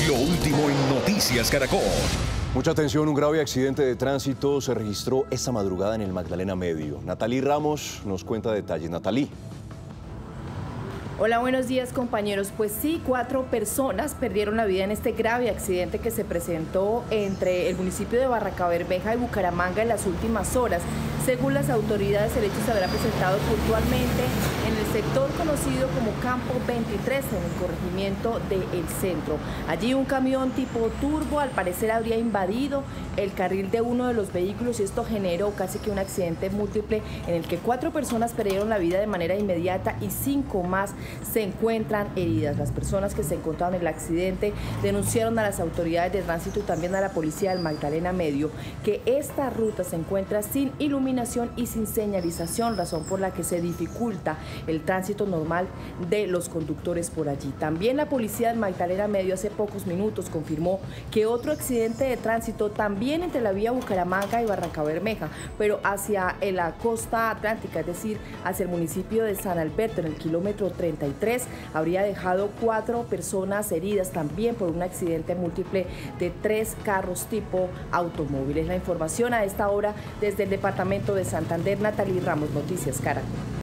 Lo último en Noticias Caracol. Mucha atención, un grave accidente de tránsito se registró esta madrugada en el Magdalena Medio. Natalí Ramos nos cuenta detalles. Natalí. Hola, buenos días compañeros. Pues sí, 4 personas perdieron la vida en este grave accidente que se presentó entre el municipio de Barrancabermeja y Bucaramanga en las últimas horas. Según las autoridades, el hecho se habrá presentado puntualmente en el sector conocido como Campo 23, en el corregimiento de El Centro. Allí un camión tipo turbo al parecer habría invadido el carril de uno de los vehículos y esto generó casi que un accidente múltiple en el que 4 personas perdieron la vida de manera inmediata y 5 más se encuentran heridas. Las personas que se encontraban en el accidente denunciaron a las autoridades de tránsito y también a la policía del Magdalena Medio que esta ruta se encuentra sin iluminación y sin señalización, razón por la que se dificulta el tránsito normal de los conductores por allí. También la policía del Magdalena Medio hace pocos minutos confirmó que otro accidente de tránsito también entre la vía Bucaramanga y Barrancabermeja, pero hacia la costa atlántica, es decir, hacia el municipio de San Alberto, en el kilómetro 33, habría dejado 4 personas heridas también por un accidente múltiple de 3 carros tipo automóviles. La información a esta hora desde el departamento de Santander. Natalí Ramos, Noticias Caracol.